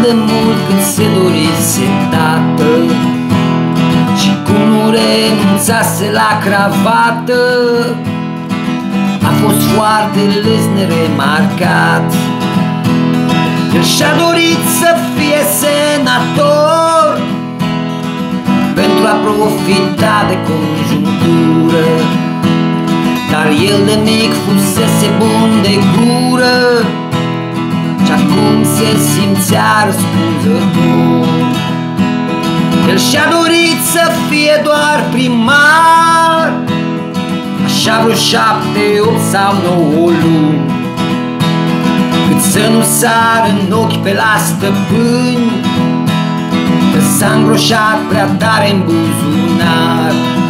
de mult când se dorise tată și cum nu renunțase la cravată. A fost foarte les neremarcat. El și-a dorit să fie senator pentru a profita de conjunctură, dar el de mic fusese bun de gură și acum se simțea răspunzător. El și-a dorit să fie doar primar, așa vreo 7, 8 sau 9 luni, cât să nu sară în ochi pe la stăpâni că s-a îngroșat prea tare în buzunar.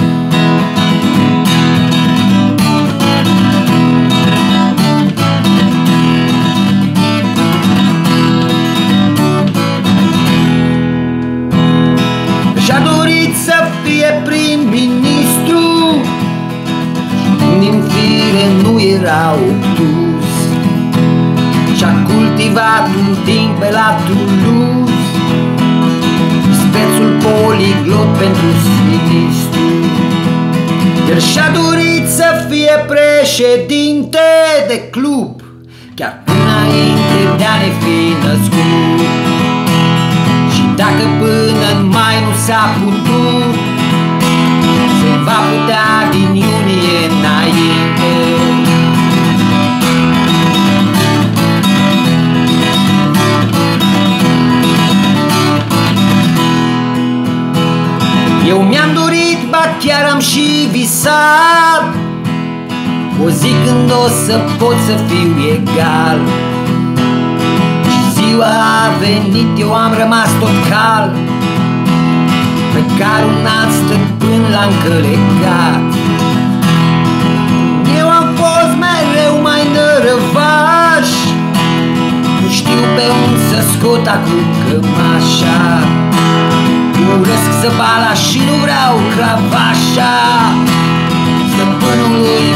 Și-a dorit să fie prim-ministru și din fire nu era obtus. Și-a cultivat un timp pe la Toulouse spețul poliglot pentru sinistru. El și-a dorit să fie președinte de club, chiar înainte de a ne fi născut. Și dacă până în mai nu s-a putut, se va putea din iunie înainte. Eu mi-am dorit, ba chiar am și visat o zi când o să pot să fiu egal. Și ziua a venit, eu am rămas tot cal, pe care un alt stăpân l-a încălecat. Eu am fost mereu mai nărăvaș, nu știu pe unde să scot acum cămașa. Urăsc zăbala și nu vreau cravașa stăpânului